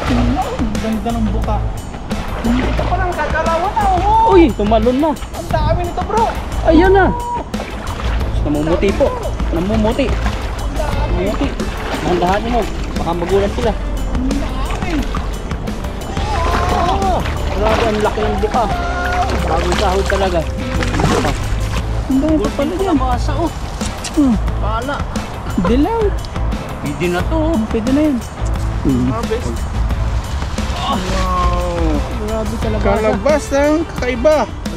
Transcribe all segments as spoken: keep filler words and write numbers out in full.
Ang ganda ng buka. Hindi ka palang kakalawan na. Oh. Uy, tumalon na. Ang dami nito bro. Ayan na. Namumuti po. Namumuti. Ang dami. Namumuti. Dahan-dahan mo. Baka magulat sila. Ang dami. Ah, grabe, ang laki ng buka. Bagong sahod talaga. Buka. Ang dami pa pala Pala yan. masa oh. Hmm. Pala. Dilaw. Pwede na to. oh. Pwede na yan. Harvest. Wow. Grabe talaga. Kalabas ng kakaiba.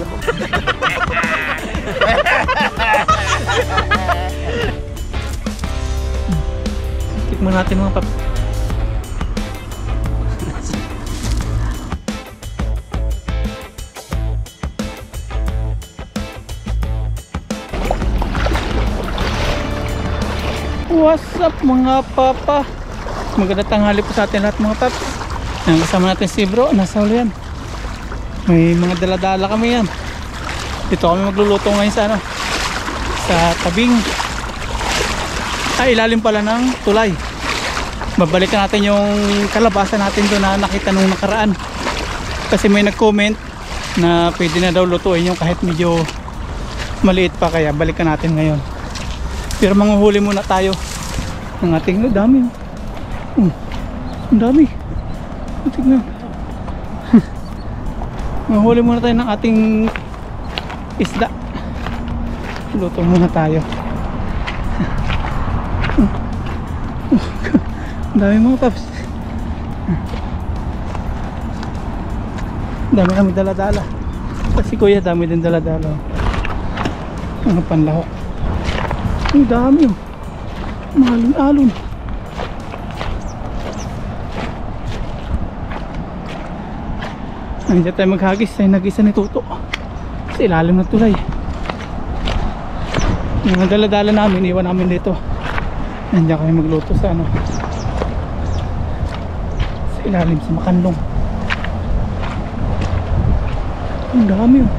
Tikman natin mga pap. What's up mga papa? Magandang tanghali po sa atin lahat mga paps. Yan, kasama natin si bro, nasa ulo yan. May mga daladala kami yan. Dito kami magluluto ngayon sa ano, sa tabing ay ilalim pala ng tulay. Babalikan natin yung kalabasa natin doon na nakita nung nakaraan. Kasi may nag-comment na pwede na daw lutuin yung kahit medyo maliit pa, kaya balikan natin ngayon. Pero manguhuli muna tayo ng ating, no, dami. Oh, ang dami. Tignan. Manguhuli muna tayo ng ating isda. Luto muna tayo. Ang dami mga paps. Ang dami kami dala-dala. Kasi kuya dami din dala-dala. Ano panlahok. Ang dami oh. Malon-alon. Nandiyan tayo maghagis. Tayo nag-isa ni Tuto sa ilalim ng tulay. Yung dala-dala namin, iwan namin dito. Nandiyan kami magluto sa ano, sa ilalim sa makanlong. Ang dami oh.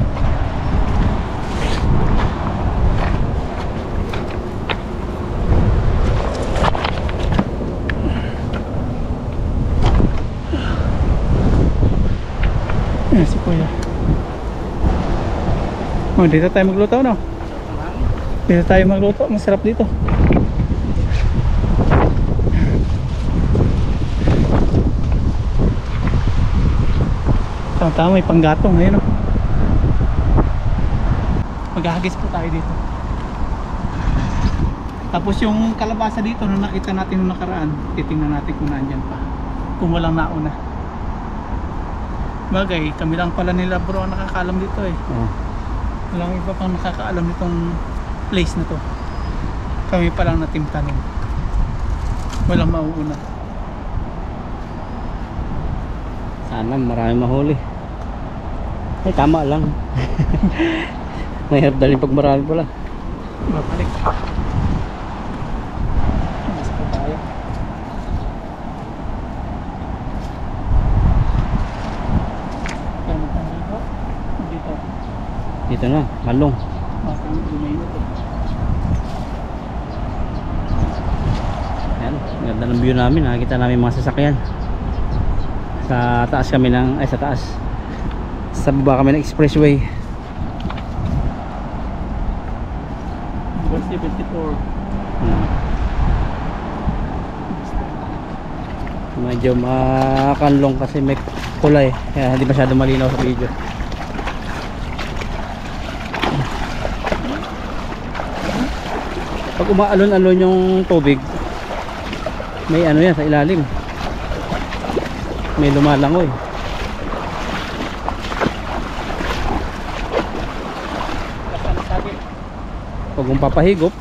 Ayan si kuya. Oh, dito tayo magluto, no? Dito tayo magluto, masarap dito. Tama-tama, may panggatong ngayon, no? Maghahagis po tayo dito. Tapos yung kalabasa dito na nakita natin nung nakaraan, titingnan natin kung nandyan pa, kung walang nauna. Bagay, kami lang pala nila bro ang nakakaalam dito eh. Oh. Walang iba pang nakakaalam nitong place na to. Kami pa lang natim tanim. Walang mauuna. Sana marami mahuli. Ay, tama lang. Mahirap dalhin pag marami pala. Babalik. Mas pa tayo. Kaya dito. Dito. Dito na, malong. Mas ang lumay nito. Ayan, ganda ng view namin. Nakikita namin mga sasakyan. Sa taas kami ng, ay sa taas. Sa baba kami ng expressway. seventy-four. Hmm. Medyo makanlong kasi may kulay, kaya hindi masyado malinaw sa video. Pag umaalon-alon yung tubig, may ano yan sa ilalim, may lumalangoy. Pag kung papahigop,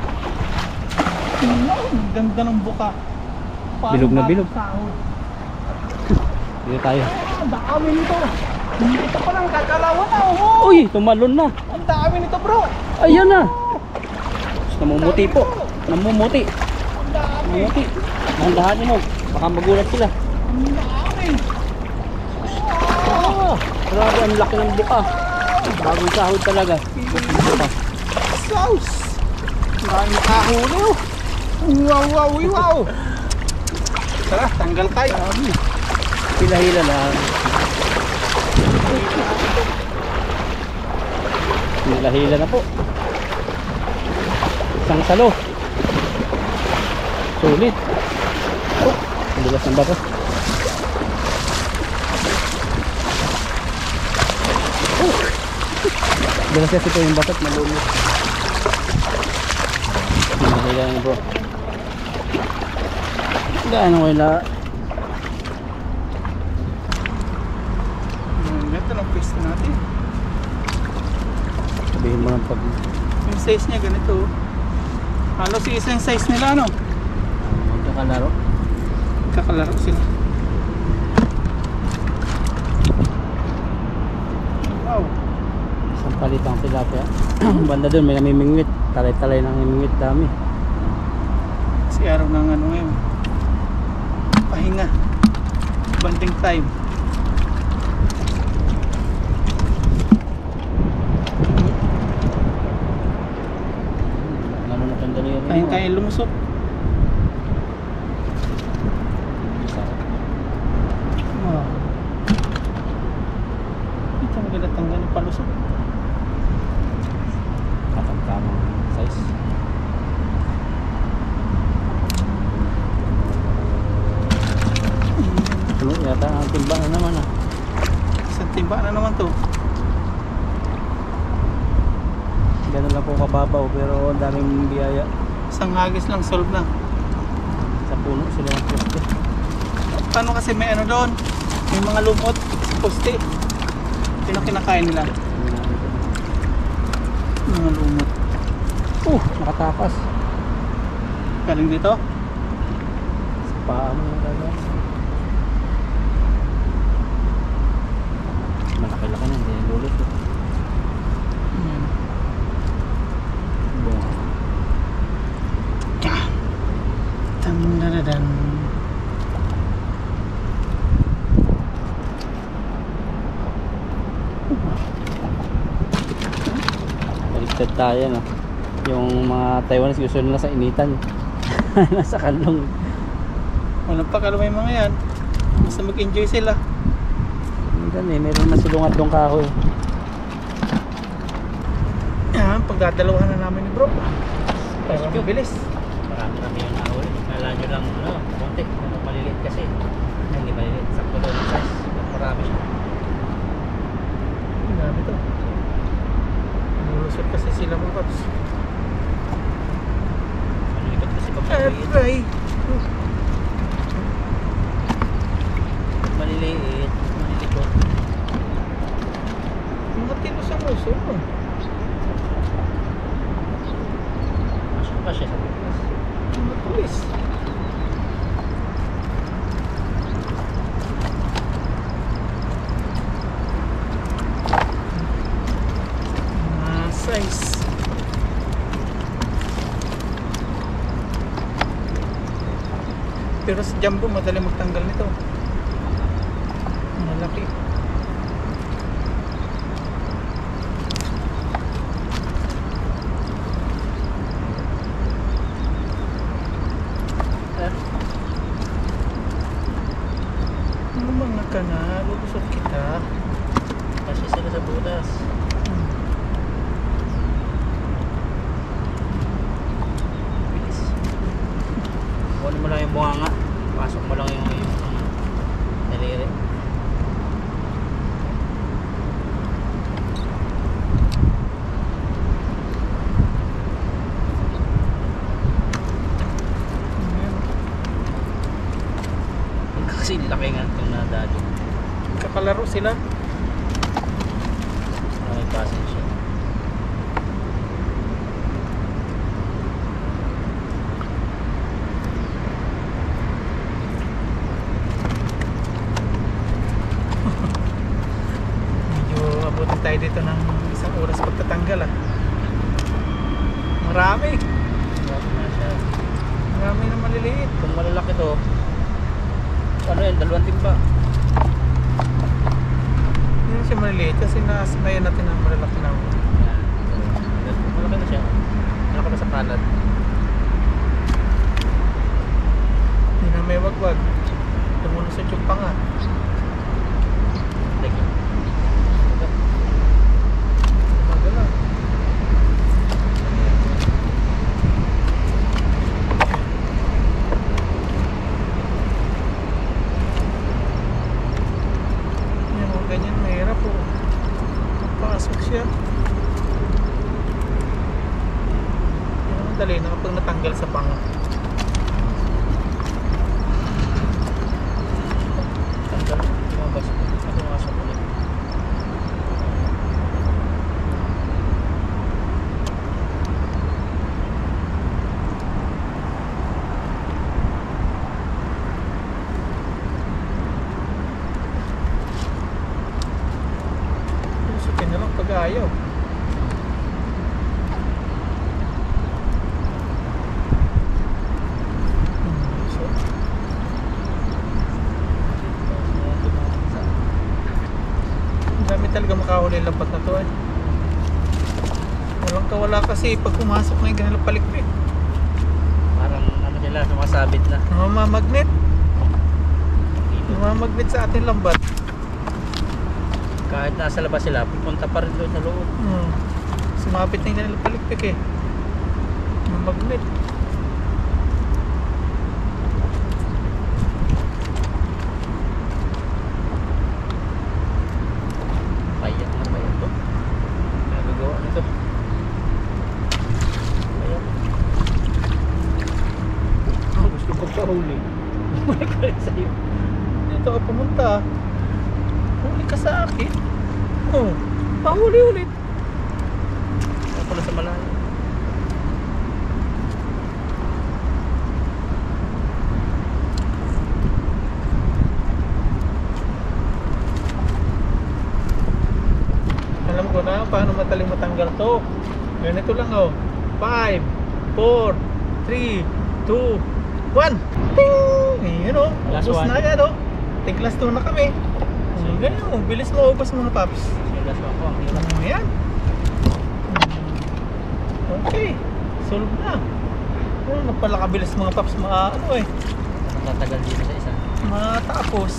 Ang ganda ng buka. Parang Bilog na parang bilog. sahod. dito tayo. Ah, ang dami nito. Hindi ka palang kakalawan na. Oh. Uy, tumalon na. Ang dami nito bro. Ayan na. Namumuti po. Namumuti. Ang dami. Namumuti. Dahan-dahan mo. Baka magulat sila. Ang dami. Ah, grabe, ang laki ng buka. Bagong sahod talaga. Sauce. Marami nakahuli oh. Wow, wow, wow. Tara, tanggal tayo. Hila-hila lang. Hila-hila na po. Isang salo. Sulit. Oh, ang dulas ng bato. Oh. Dulas kasi ito yung bato at malulot. Hila-hila na bro. Gaano ko yung la... Ito lang pwesto natin. Sabihin mo lang pag... Yung size niya ganito. Halos isa yung size nila, ano? Magkakalaro. Kakalaro sila. Wow. Isang palitang tilapia. Banda dun may namimingwit. Talay-talay ng namimingwit dami. Kasi araw ng ano ngayon. Pahinga. Banding time. Ano na kandali yun? Kayang-kaya lumusot. Wow. Ito maganda tanggal ng palusot. Katamtamang size. Ano yata ang timba na naman ah. Isang timba na naman to. Ganun lang po kababaw pero ang daming biyaya. Isang hagis lang, solve na. Sa puno sila ng poste. Paano kasi may ano doon? May mga lumot sa poste. Yun ang kinakain nila. Mga lumot. Uh, nakatapas. Galing dito? Sa paa mo yung kagaya. Malaki-laki na, hindi lulot eh. Ayan. Bunga. Tandadadan. Baliktad tayo no. Yung mga Taiwanese gusto nila sa initan. Nasa kalong. Walang pakalo may mga yan. Basta mag-enjoy sila. Minsan eh, meron masulungat yung kahoy. Yan, pagdadalawahan na namin ni bro. Para mabilis. Marami kami yung nahuli. Kala nyo lang ano, konti. Ano, maliliit kasi. Hindi maliliit. Sakto daw yung size. Marami siya. Grabe to. Lulusot kasi sila mga kaps. Maliliit kasi pag Ah, maliliit. try. Maliliit. Malilikot. Mga tilos ang uso. Masya pa siya sa bukas. Mga tulis. Mga size. Pero sa jumbo madali magtanggal nito. Malaki. Ano mga ka na? Lulusot kita. Kasi sila sa butas. Bilis. Kunin mo lang yung bunganga. Pasok mo lang yung yung mga daliri. Kasi laki nga itong nadali. Kakalaro sila. May pasensya. Medyo abutin tayo dito ng isang oras pagtatanggal ah. Marami. Grabe na siya. Marami na maliliit. Kung malalaki to, ano yan, dalawang timba. Hindi siya maliliit kasi nasanayan natin ang malalaki na. Yan. Malaki na siya. Malaki na sa kanan. Hindi na may wagwag. Tumulos lumusot yung panga. Teka. Magala. Yung mga ganyan, mahirap po. Pasok siya. Yan ang dali na kapag natanggal sa panga. Tanggal. Lumabas. Lumasok ulit. Lusukin na lang pag ayaw. Dami talaga makahuli lambat na to eh. Walang kawala kasi pag pumasok na yung ganun palikpik. Parang ano nila, sumasabit na. Namamagnet. Namamagnet sa ating lambat. Kahit nasa labas sila, pupunta pa rin doon sa loob. Hmm. Sumabit na yung ganun palikpik eh. Namamagnet. Payat na payat to. Nagagawa nito. Payat. Oh, gusto ko pahuli. Bumalik ka rin sa'yo. Dito ka pumunta. Huli ka sa akin. Oh, pahuli ulit. Ako na sa malayo. Alam ko na paano mataling matanggal to. Ganito lang oh. five, four, three, two, one. Ting! Ayun oh. Last Ubus one. na agad oh. Tiglas two na kami. Oh, ganyan oh. Bilis mo ubos mga paps. Silas ako, ang hirap. Oh, ayan. Okay. Solve na. Oh, napalakabilis mga paps mga ano eh. Tatagal dito sa isa. Matapos.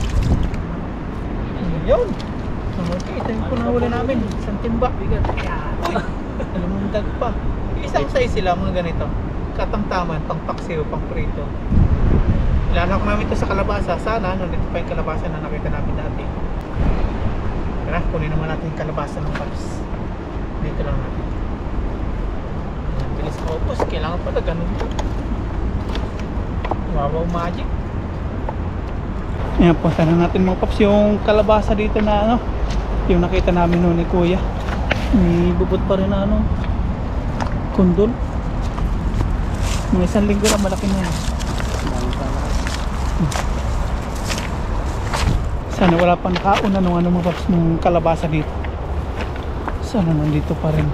Yun. Okay, ito yung punahuli namin. Isang timba. Uy, alumundag pa. Isang size sila mga ganito. Katangtaman, pang paksiw, pang prito. Ilalak namin ito sa kalabasa. Sana, nandito pa yung kalabasa na nakita namin dati. Tara, kunin naman natin yung kalabasa ng paps. Dito lang natin. Ayan, bilis maupos. Kailangan pala ganun yun. Wow, magic. Ayan po, sana natin mga paps yung kalabasa dito na ano, yung nakita namin noon ni Kuya. May bubot pa rin na ano, kundol. Mga isang linggo na malaki na yan. Sana wala pang nakauna nung ano mga paps ng kalabasa dito. Sana nandito pa rin.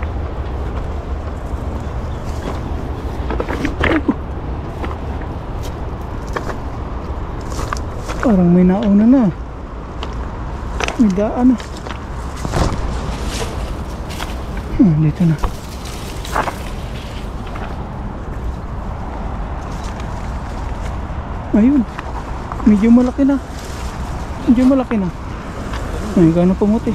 Parang may nauna na. May daan na. Hmm, dito na. Ayun. Medyo malaki na. Medyo malaki na. Ay, gano'n pumuti.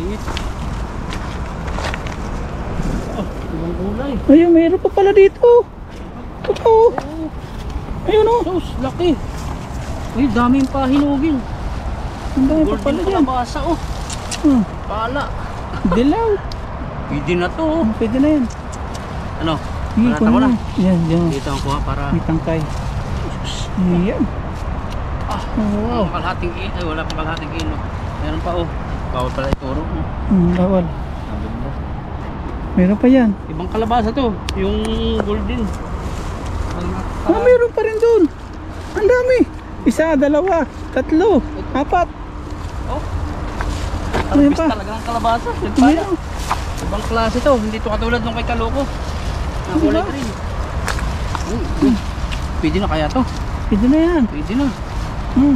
Oh, ibang kulay. Ayun, mayroon pa pala dito. Totoo. Ayun o. Sus, laki. Uy, daming pahinugin. Ang dami pa Golden pala dyan. kalabasa, oh. Hmm. Pala. Dilaw. Pwede na to, oh. Pwede na yan. Ano? Sige, Balatan ko kunin na. mo. Yan, yan. Dito ang kuha para... May tangkay. Yan. Ah, Oh, wow. Ang kalahating kilo. Ay, wala pang kalahating kilo. Meron pa, oh. Bawal pala ituro. Oh. Hmm, bawal. Sabi mo. Meron pa yan. Ibang kalabasa to. Yung golden. Ah, meron pa rin dun. Ang dami. Isa, dalawa, tatlo, apat. Oh. Ayun Arbis pa. talaga ang kalabasa. Yan pala. Ayun. Ibang klase to. Hindi to katulad nung kay Kaloko. Ang kulay Diba? green. Uy, uy. Pwede na kaya to? Pwede na yan. Pwede na. Hmm.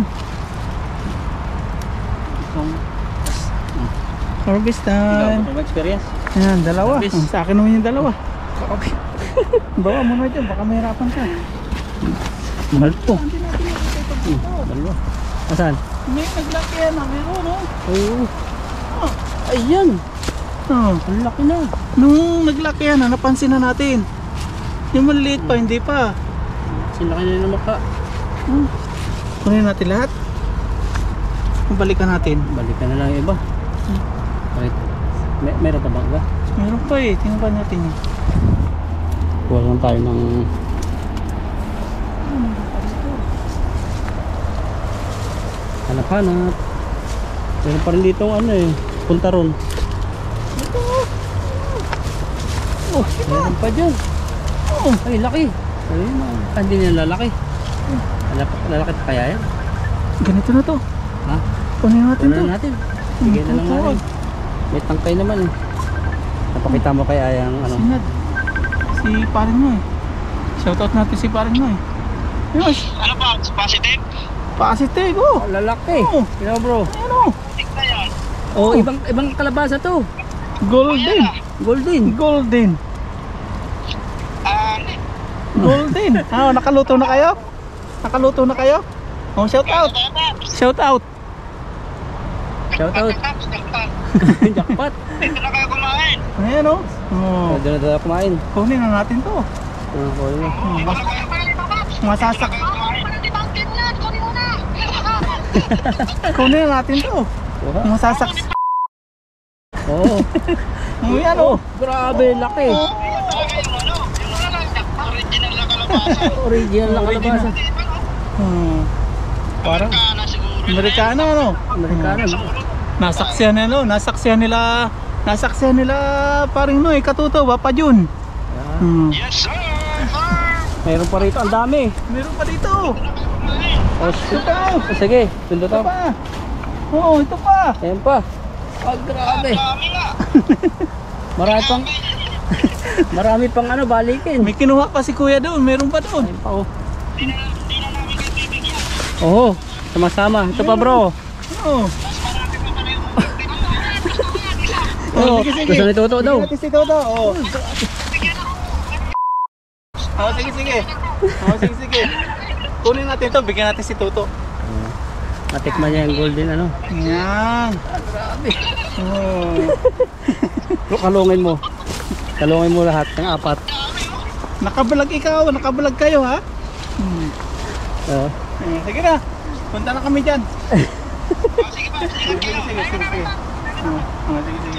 Itong... Harvest Ikaw, time. itong experience. Ayan, dalawa. Harvest. Ah, sa akin naman yung dalawa. Bawa mo na dyan, baka mahirapan ka. Mahal to. Hindi natin nakikita Hmm, dito. dalawa. Asan? May naglaki yan ah, meron oh. Oo. Oh. Ayan. Oh. Ang laki na. Nung naglaki yan ah, napansin na natin. Yung maliliit pa, hindi pa. Sinlaki na yung mukha. Hmm. Kunin natin lahat. Balikan natin. Balikan na lang yung iba. Bakit? May, meron pa ba iba? Meron pa eh, tingnan pa natin yun. Kuha lang tayo ng... Hanap-hanap. Meron pa rin dito ano eh. Punta ron. Ito oh. Oh, diba? Meron pa dyan. Oh. Ay, laki. Ayun ah. Ah, hindi nila lalaki. Lalaki, lalaki pa kaya yan? Ganito na to. Ha? Kunin natin Kunin to. natin. Bigyan na lang Ito, natin. May tangkay naman eh. Napakita mo kaya yung ano. Sinad. Si parin mo eh. Shoutout natin si parin mo eh. Yes. Ano ba? Positive? Positive oh. Oh, lalaki. Oh. Kaya bro. Ayan oh. Tignan yan. Oh, ibang ibang kalabasa to. Golden. Golden. Golden. Ah, Golden. Ah, nakaluto na kayo? Nakaluto na kayo? Oh, shout out. Shout out. Shout out. Jackpot. Dito na kayo kumain. Ayan oh. Oh. Oh, doon na tayo kumain. Kunin na natin to. Oh, kunin mo. Oh, mas masasak. Kunin na natin to. Kuha. Masasak. Oo. Oh, yan oh. Grabe, laki. Yung ano, yung original na kalabasa. Original na kalabasa. Hmm. Parang Kana siguro. Amerikano ano? Amerikano. Nasaksihan na no, nasaksihan nila, nasaksihan nila paring no, katuto ba pa Jun. Yan. Hmm. Yes sir! Meron pa rito, ang dami. Meron pa dito. Oh, Ito pa. oh, sige, tundo Ito to. pa. Oo, ito pa. Ayan pa. Oh, grabe. Dami nga. Marami pang marami pang ano, balikin. May kinuha pa si Kuya doon, meron pa doon. Ayan pa oh. Di na, di na namin kayo bibigyan. Oo, sama-sama. Ito pa bro. Oo. Mas marami pa pala yung Oo, sige, sige. gusto ni Toto daw. Bigyan natin si Toto. Oo. Oo, sige, sige. Oo, sige, sige. Kunin natin to, bigyan natin si Toto. Natikman niya yung golden ano. Yan. Grabe. Oo. Bro, kalungin mo. Kalungin mo lahat ng apat. Nakabalag ikaw, nakabalag kayo ha. Hmm. Oo. Eh, sige na. Punta na kami dyan. Sige pa, sige Sige, sige, sige, sige, sige. Oo, oo, sige, sige.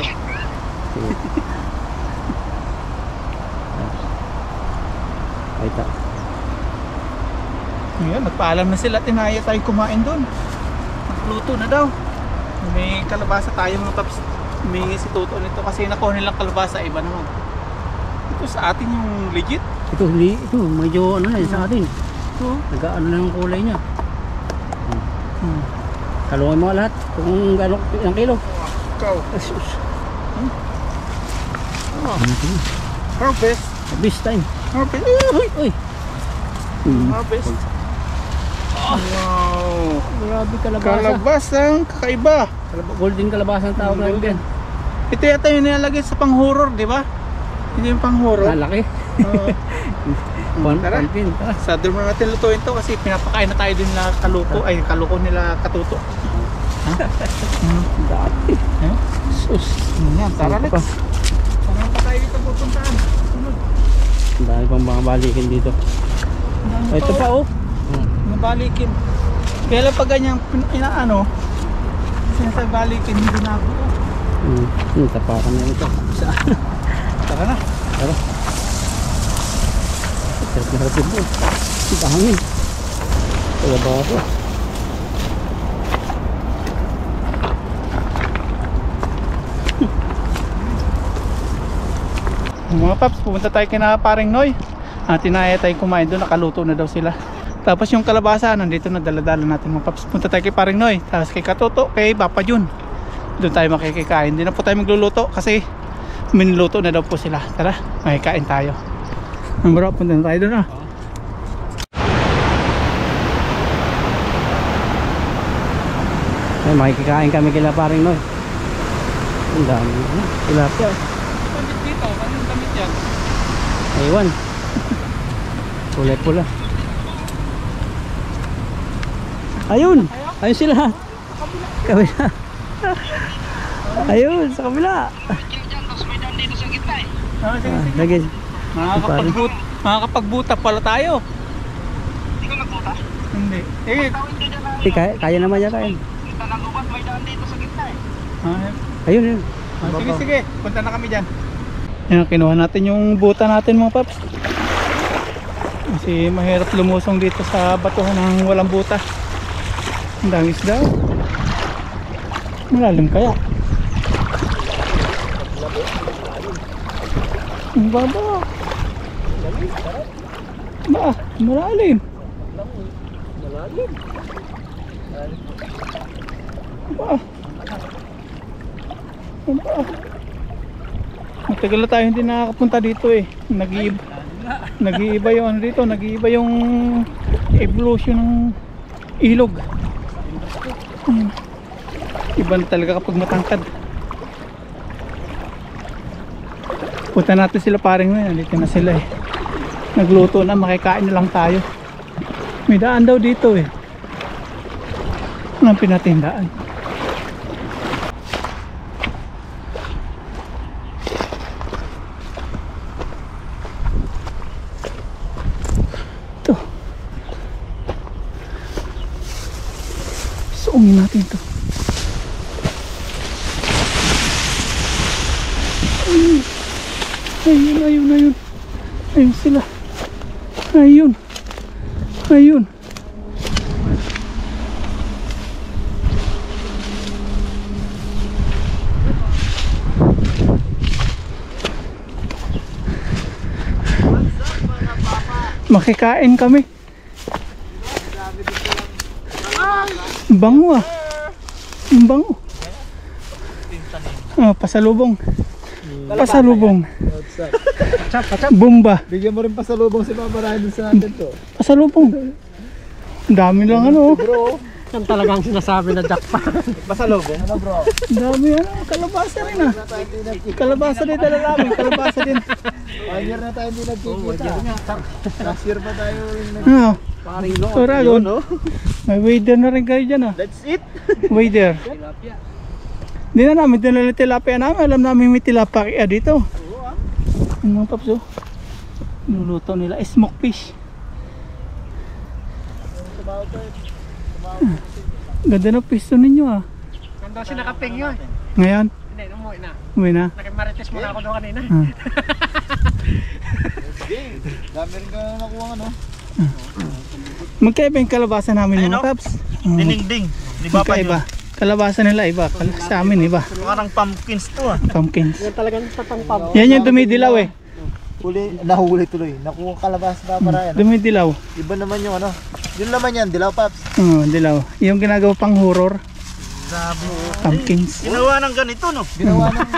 Ay ta. Ngayon, nagpaalam na sila, tinaya tayo kumain doon. Nagluto na daw. May kalabasa tayo mga paps. May si Toto nito kasi nakuha nilang kalabasa, iba naman. Ito sa atin yung legit. Ito, li, ito, medyo ano na yun sa atin. Ito. Nag-ano na yung kulay niya. Hmm. Kalungin mo lahat kung gano'ng ilang kilo. Ikaw. Asus. Oh. Harvest. This time. Harvest. Uy, uy. Hmm. Harvest. Wow. Grabe kalabasa. Kalabasang kakaiba. Kalab golden kalabasa ang tawag namin Golden. yan. Ito yata yung nilalagay sa pang-horror, di ba? Hindi yung pang-horror. Malaki. Oo. One, Tara. one pin. Tara. Sa doon na natin lutuin to kasi pinapakain na tayo din nila kaluko, ay kaluko nila katuto. Ha? Hmm. Dati. Eh? Sus. Yan, tara Ano Lex. pa? Saan pa tayo dito pupuntaan? Sunod. Ang dami pang mga balikin dito. Ang dami Ay, ito pa oh. Nabalikin. Kaya lang pag ganyan, pin- inaano, sinasabi balikin, hindi na ako. Hmm. Hmm, tapakan na ito. Saan? Tara na. Tara. Sarap na harapin mo. Ang dami. Kalabasa. Mga paps, pupunta tayo kina paring Noy. At tinaya tayo kumain doon, nakaluto na daw sila. Tapos yung kalabasa, nandito na daladala natin mga paps. Punta tayo kay paring Noy, tapos kay Katuto, kay Papa Jun. Doon tayo makikikain. Hindi na po tayo magluluto kasi minuluto na daw po sila. Tara, makikain tayo. Ang bro, punta na tayo doon ah. Ay, makikikain kami kila paring Noy. Ang dami. Ano? Tilapia. Damit dito, anong damit yan? Aywan. Kulay pula. Ayun. Ayaw? Ayun sila. Kabila. Ayun, sa kabila. Medyo dyan, tapos may daan dito sa gitna eh. Ah, sige, Ah, sige. lagay. Makakapagbuta, makakapagbuta pala tayo. Hindi ka nagbuta. Hindi. Eh, Tawid ka dyan na. Eh, kaya, kaya naman yata yun. Kita ng gubat, may daan dito sa gitna eh. ah, Ayun, yun. ah, sige, sige. Punta na kami dyan. Yan, kinuha natin yung buta natin mga paps. Kasi mahirap lumusong dito sa batuhan ng walang buta. Ang dami isda. Malalim kaya. Ang baba. Ba, malalim. Malalim. Ba. Ba. Matagal na tayo hindi nakakapunta dito eh. Nag-iiba. Nag-iiba yung ano dito, nag-iiba yung evolution ng ilog. Hmm. Iba na talaga kapag matangkad. Punta natin sila paring ngayon, dito na sila eh. Nagluto na, makikain na lang tayo. May daan daw dito eh. Anong pinatindaan? Ito. Suungin natin ito. Ayun, ayun, ayun. Ayun sila. Ayun. Ayun. Makikain kami. Bango ah. Ang bango. Ah, pasalubong. Pasalubong. Bomba. Bigyan mo rin pasalubong si Papa Ryan sa atin to. Pasalubong. Ang dami lang ano. Bro, Yan talagang sinasabi na jackpot. pasalubong. Ano bro? Ang dami ano. Kalabasa rin ah. Kalabasa din dala namin. Kalabasa din. One year na tayo hindi nagkikita. Last year pa tayo nag... Ah, Paring no. Oragon. May wader na rin kayo dyan ah. That's it! Wader. Hindi na namin dinala tilapia namin. Alam namin may tilapia dito. Yung mga paps oh. Nuluto nila. Smoke fish. Ganda ng pisto ninyo ah. Nandun si nakaping yun. Ngayon, Hindi, umuwi na. uwi na. Nakimarites muna ako doon kanina. Ah. Dami rin ka nakuha ano? Magkaiba yung kalabasa namin mga paps. Oh, Dininding. Di ba pa magkaiba. Kalabasa nila iba. Kal- sa amin iba. Parang pumpkins to ah. Pumpkins. Yan talagang tatangpab. Yan yung dumidilaw eh. Huli, nahuli tuloy. Nakuha kalabas na Papa Ryan. Dumidilaw. Iba naman yung ano. Yun naman yan, dilaw paps. Oh, dilaw. Yung ginagawa pang horror. Sabi mo. Pumpkins. Ginawa ng ganito no? Ginawa ng...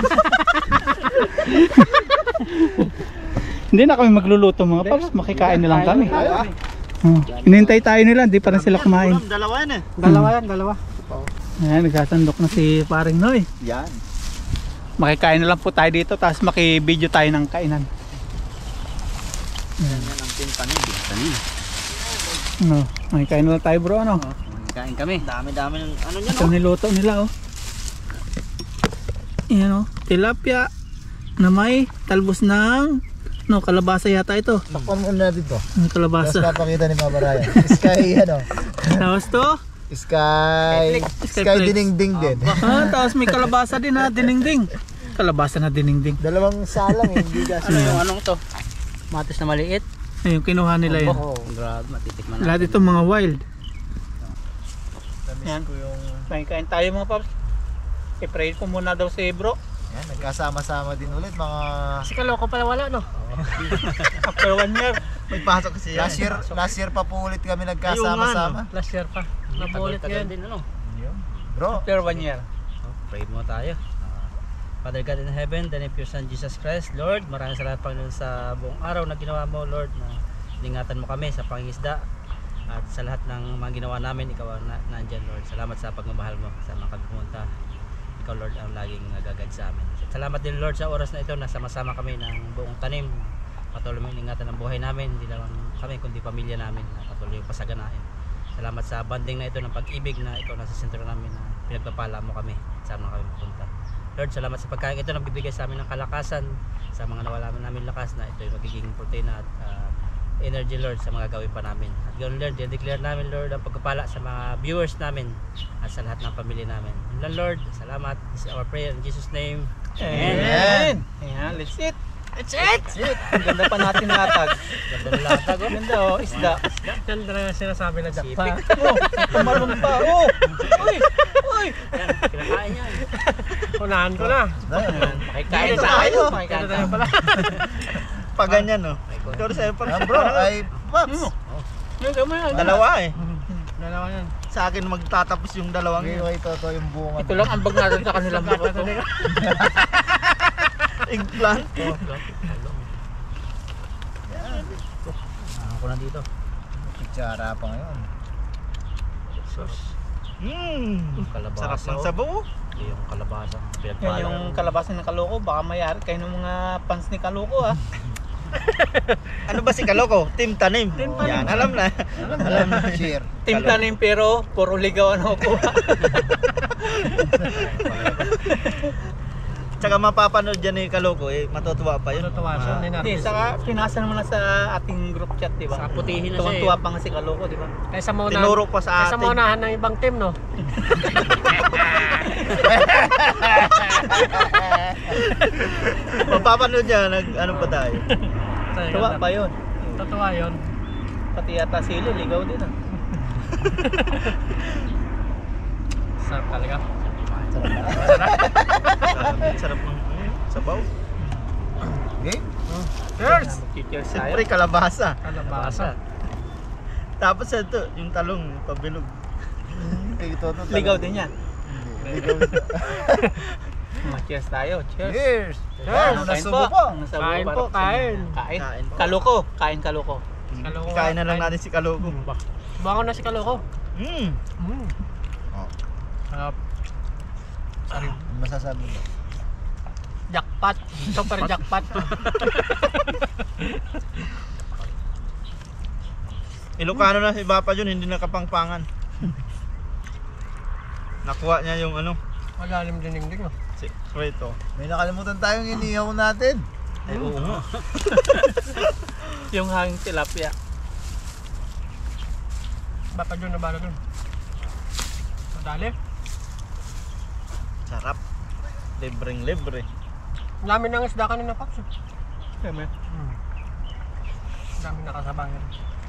Hindi na kami magluluto mga paps. Makikain na lang kami. Oh, inintay tayo nila. Hindi pa rin sila kumain. Dalawa yan eh. Dalawa yan, dalawa. Ayan, nagkasandok na si paring Noy. Yan. Makikain na lang po tayo dito. Tapos makibideo tayo ng kainan. Yan ang pintanin. Pintanin. No, makikain na lang tayo bro. Ano? Kain kami. Dami-dami ng ano niyan Ito niluto nila oh. Ayan oh. Tilapia na may talbos ng no, kalabasa yata ito. Takpan mo na dito. Ang Tapos kalabasa. papakita ni Papa Ryan. Sky ano? Tapos to. Sky... Sky Sky flakes. dininding din. Ah, tapos may kalabasa din ha. Dininding. Kalabasa na dininding. Dalawang salang eh. Hindi kasi. Ano yung anong to? Matis na maliit. Ayun, kinuha nila yan. Oo. Grabe, matitikman na. Lahat ito mga wild. Tamis Yan. ko yung... Kain-kain tayo mga paps. I-pray ko muna daw si bro. Yan, nagkasama-sama din ulit mga... Si Kaloko pala wala no? After one year. May pasok kasi yan. Last year, last year pa po ulit kami nagkasama-sama. Last year pa. Nabulit Tagal-tagal yan din ano? Yun. Bro, After one year. Oh, pray mo tayo. Father God in heaven, the name of your Son Jesus Christ, Lord, maraming salamat Panginoon sa buong araw na ginawa mo, Lord, na ingatan mo kami sa pangingisda at sa lahat ng mga ginawa namin, ikaw ang na nandyan, Lord. Salamat sa pagmamahal mo sa mga pumunta. Ikaw, Lord, ang laging nagagad sa amin. Salamat din, Lord, sa oras na ito na sama-sama kami ng buong tanim. Patuloy mo ingatan ang buhay namin, hindi lang kami kundi pamilya namin na patuloy yung pasaganahin. Salamat sa banding na ito ng pag-ibig na ito nasa sentro namin na pinagpapala mo kami saan man kami mapunta. Lord, salamat sa pagkain ito na bibigay sa amin ng kalakasan sa mga nawala namin lakas na ito ay magiging protein at uh, energy, Lord, sa mga gawin pa namin. At ganoon, Lord, declare namin, Lord, ang pagpapala sa mga viewers namin at sa lahat ng pamilya namin. Yun lang, Lord, salamat. This is our prayer in Jesus' name. Amen. Ayan, let's eat. That's it! Ang ganda pa natin natag. Ganda ng latag, oh. Ganda oh, isda. Yan talaga sinasabi na Sipik. Pa. Oh, tumalon pa. Oh. Uy, uy. Yan, kinakain yan. Unahan ko na. Makikain Dito tayo. tayo. Makikain Dito tayo tayo. pala. Pa ganyan, no? Ay, ko. Pero sa'yo, pag Yan bro, ay Pops. Yung gamay, ano? dalawa eh. Dalawa yan. Sa akin magtatapos yung dalawang Okay, yun. wait, ito yung bunga. Ito lang ambag natin sa kanilang buko. Eggplant. Oh, ako na dito. Kutsara pa ngayon. Sus. Mmm. Kalabasa. Sarap ng oh. sabaw. Yung kalabasang Yan pinagpala. yung kalabasan ng Kaloko. Baka mayari kayo ng mga fans ni Kaloko ah. Ano ba si Kaloko? Team Tanim. Team Tanim. Yan, alam na. Alam na. Share. Team Tanim pero puro ligawan ako. Tsaka mapapanood dyan ni Kaloko eh. Matutuwa pa yun. Matutuwa siya, Ma- may Hindi, saka pinasa naman na sa ating group chat, di ba? Saka putihin na siya Tuwang-tuwa eh. pa nga si Kaloko, di ba? Kaysa maunahan. Tinuro pa sa Kaysa atin. maunahan ng ibang team, no? Mapapanood niya, nag ano pa tayo. Tuwa pa yun. Totoo yun. Pati yata silo, ligaw din ah. Sarap talaga. Sarap, sarap ng mm, sabaw. Okay? Cheers! Cheers tayo. Siyempre kalabasa. Kalabasa. Tapos ito, yung talong, pabilog. Ligaw din yan. Ligaw. Ah, cheers tayo. Cheers. Cheers! Kain Cheers! Nasubo po. Nasubo Kain para po, sa- kain. Kain. Kain po. Kaloko. Kain Kaloko. Kaloko. Kain na lang natin si Kaloko. Baka na si Kaloko. Mm. Mm. Sarap. Sarap. Masasabi mo? Jackpot. Super jackpot. Ilocano na si Bapa yun, hindi nakapangpangan. Nakuha niya yung ano, Magalim din yung ding, no? si Reto. May nakalimutan tayong inihaw natin. Ay, oo nga. Yung hanging tilapia. Baka dyan na bala dun. Madali. Sarap. Libreng libre. Ang dami ng isda kanina, Pops. Kaya Hmm. Ang dami nakasabayan.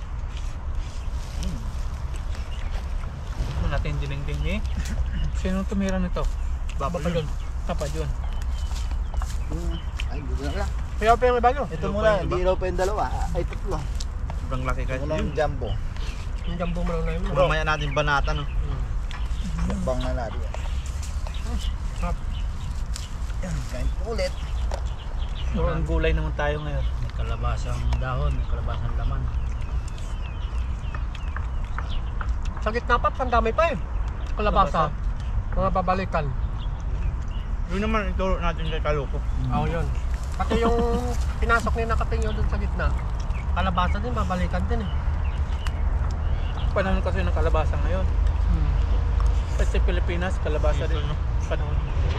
mo natin dining-ding eh. Sino tumira nito? Bapa Bapa yun. yun. Papa yun. Ay, gusto na lang. Kaya pa yung iba nyo. Ito Ilaw muna, pa yung hindi iba? ilaw pa yung dalawa. Ay, tatlo. Sobrang laki kasi Wala yun. yung jumbo. Yung jumbo mo lang na yun. Bro, maya natin banata no. Mukbang na natin yan. Sarap. Yan, kain po ulit. So, ang gulay naman tayo ngayon. May kalabasang dahon, may kalabasang laman. Sa gitna, Pops, ang dami pa eh. Kalabasa. Mga babalikan. Yun naman ituro natin kay Kaloko. Oo, yun. Pati yung pinasok ni Nakapinyo dun sa gitna. Kalabasa din, babalikan din eh. Panahon kasi ng kalabasa ngayon. Hmm. Kasi sa Pilipinas, kalabasa Ito, din. no? Panahon.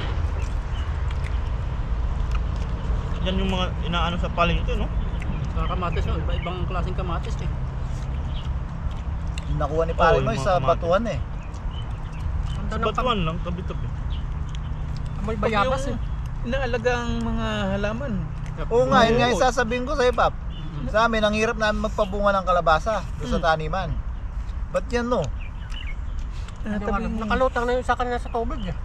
Yan yung mga inaano sa palengke no. Sa kamatis yun, iba-ibang klaseng kamatis eh. Yung nakuha ni pare Oo, mo yung sa mga batuan eh. Ang Sa tanong pa, batuan lang, tabi-tabi. may bayabas eh. Inaalagang mga halaman. Oo nga, yun nga Oo. yung sasabihin ko sa'yo, Pap. Sa amin, ang hirap namin magpabunga ng kalabasa doon sa taniman. Ba't yan no? Hindi, Tabi- ano, nakalutang na yun sa kanila sa tubig eh.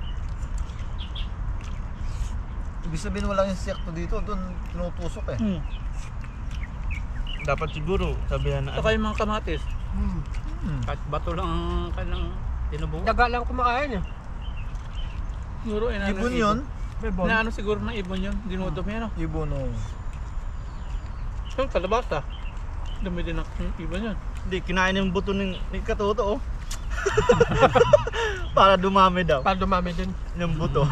Ibig sabihin walang insekto dito, doon tinutusok eh. Hmm. Dapat siguro sabihan na Saka yung mga kamatis. Hmm. Hmm. Kahit bato lang ang kanilang tinubuo. Daga lang kumakain eh. Siguro inaano Ibon ng yun? Bebon. Na ano siguro ng ibon yun. Dinudom yan. Oh. Ibon oh. So, kalabasa. Dumi din ang ibon yun. Hindi, kinain yung buto ng ni Katoto oh. Para dumami daw Para dumami din. yung buto.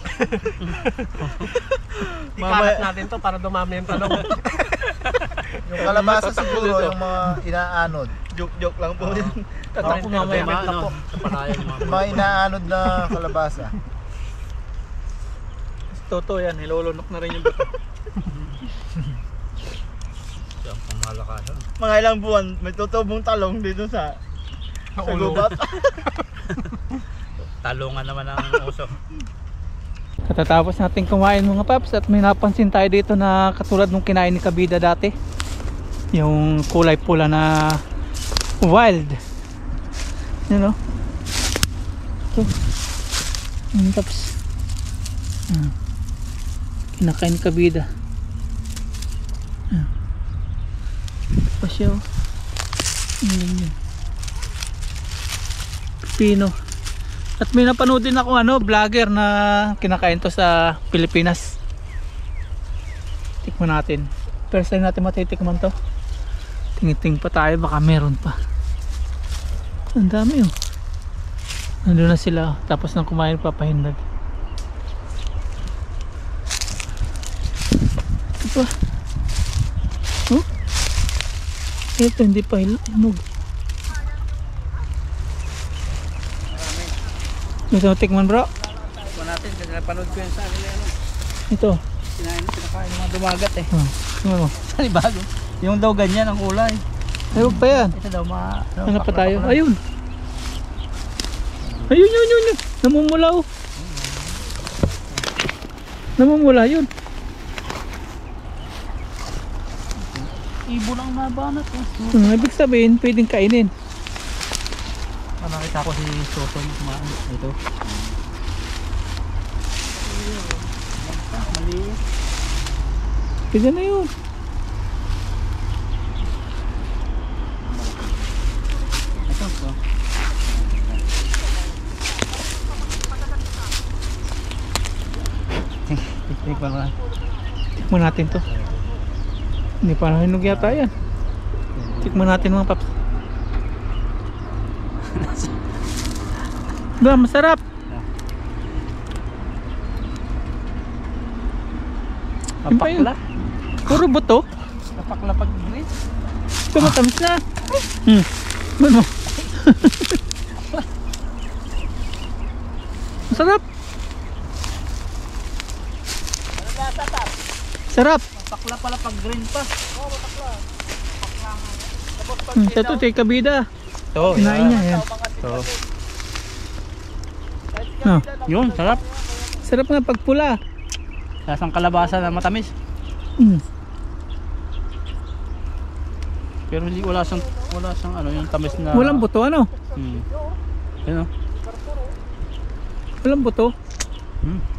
Ikalat natin to para dumami yung talong. Yung kalabasa siguro, yung mga inaanod. Joke-joke lang po yun. Tatakbo mamaya. Ma, ano, sa palayan mga Yung mga inaanod na kalabasa. Totoo yan, nilulunok na rin yung buto. Yung pamalakasan. Mga ilang buwan, may tutubong talong dito sa sa gubat. Talungan naman ang uso. Katatapos natin kumain mga paps at may napansin tayo dito na katulad nung kinain ni Kabida dati. Yung kulay pula na wild. Yun o. Ito. Yung paps. Hmm. Kinakain ni Kabida. Hmm. Ito pa siya o. Hmm. Pino. At may napanood din ako ano, vlogger na kinakain to sa Pilipinas. Tikman natin. First time natin matitikman to. Tingiting pa tayo, baka meron pa. Ang dami oh. Nandun na sila, tapos nang kumain papahindag. Ito pa. Oh? Ito hindi pa hinog. Gusto mo tikman bro? Ito natin, kasi napanood ko yan sa akin ano. Ito. Kinain, kinakain ng mga dumagat eh. Oh, tingnan mo. Saan bago? Yung daw ganyan ang kulay. Ay, huwag pa yan. Ito daw ma... Ano pa tayo? Ayun. Ayun, yun, yun, yun. Namumula oh. Namumula yun. Ibo lang nabanat eh. Hmm, ibig sabihin, pwedeng kainin. Ah, nakita ko si Sotoy kumain. Ito. Mali. Pwede na yun. Ito po. Tiktik pa ba? Tikman natin to. Hindi pa nahinog yata yan. Tikman natin mga paps. Ba, masarap. Yun pa yun. Papakla. Puro buto. Papakla pag green. Ito matamis na. Hmm. Ano? Masarap. Sarap. Papakla pala pag green pa. Hmm, ito kay Kabida. Ito. Kinain niya yan. Ito. Oh, Yun, sarap. sarap nga pagpula. Lasang kalabasa na matamis. Hmm. Pero hindi wala siyang wala siyang ano yung tamis na. Walang buto ano? Hmm. Yun oh. Walang buto. Hmm.